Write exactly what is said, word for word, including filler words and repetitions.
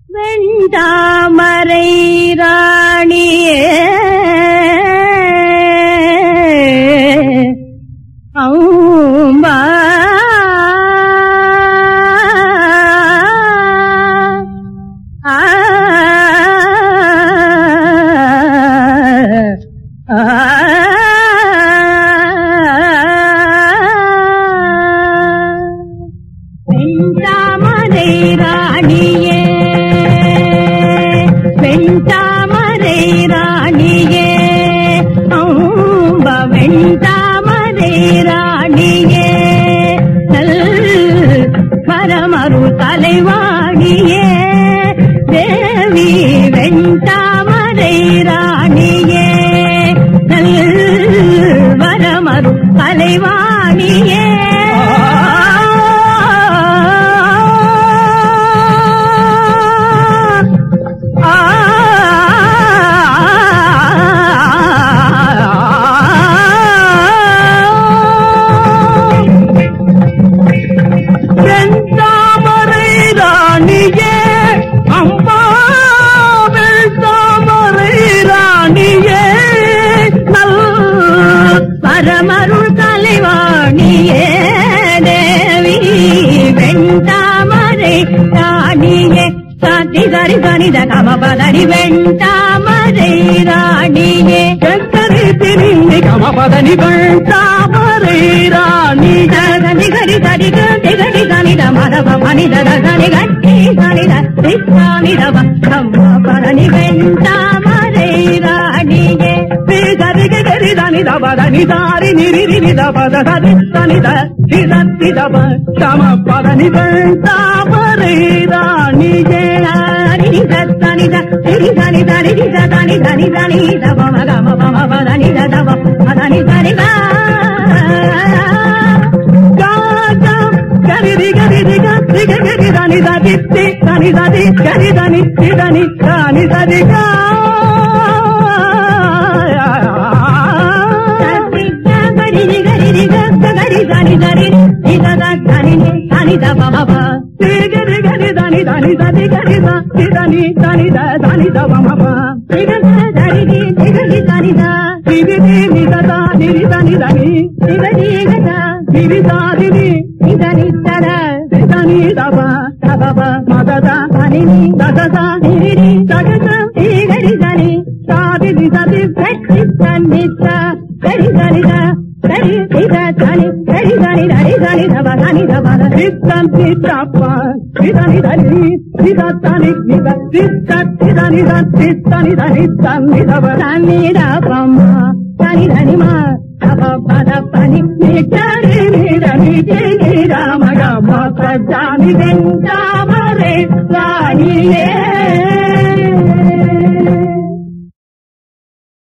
வெண்தாமரை ராணியே அம்பா வெண்தாமரை ராணியே வெண்தாமரை ராணியே அம்ப வெண்தாமரை ராணியே நல் வரமரு தலைவாணியே தேவி வெண்தாமரை ராணியே நல் வரமரு தலைவாணியே வெண்தாமரை ராணியே அம்மா வெண்தாமரை ராணியே நல் பரமருள் தலைவாணியே தேவி வெண்தாமரை ராணியே சாத்தி சரி கணித கமபதனி வெண்தாமரை ராணியே கரி திரிந்தி கமபதனி வெண்தாமரை ராணி கரி கரி கரி கரி கணித மதப மனித கனி கட்டி கணித சித்தானிதப கமபதனி வெண்தாமரை ராணியே கரி கரி கணித பதனி தாரி நிரி நிதபத சரி தனித சிதத்திதப கமபதனி வெண்தாமரை ராணியே தனித திரி தனி தனி தனி தனி தனி தப மகம பம பதனி தப பதனி தனி கரி கரி கரி கரி தனி தனி தனி தனி கரி தனி தனி தனி தனி கரி கரி கரி தனி தனி தனி தனி தப பப கரி கரி தனி தனி தனி கரி தனி தனி தனி தப பப கரி கரி தனி தனி நிததா நிரி தனி தனி நிதனி கதா நிரி தாதினி நிதனி தர நிதனி தப தப மததா தனி தததா நிரி தகத கரி தனி தாதினி ததி வெற்றி தன்னித கரி தனித கரி நித தனி கரி தனி தனி தனி தப தனி தப நித்தம் நித்தப்ப நிதனி தனி நித தனி நித நித்த நிதனி தனி தனி தனி தப தனி தபமா தனி தனிமா தப பத பனி நிதனி நிதனி நித மக மத ஜானி வெண்தாமரை ராணியே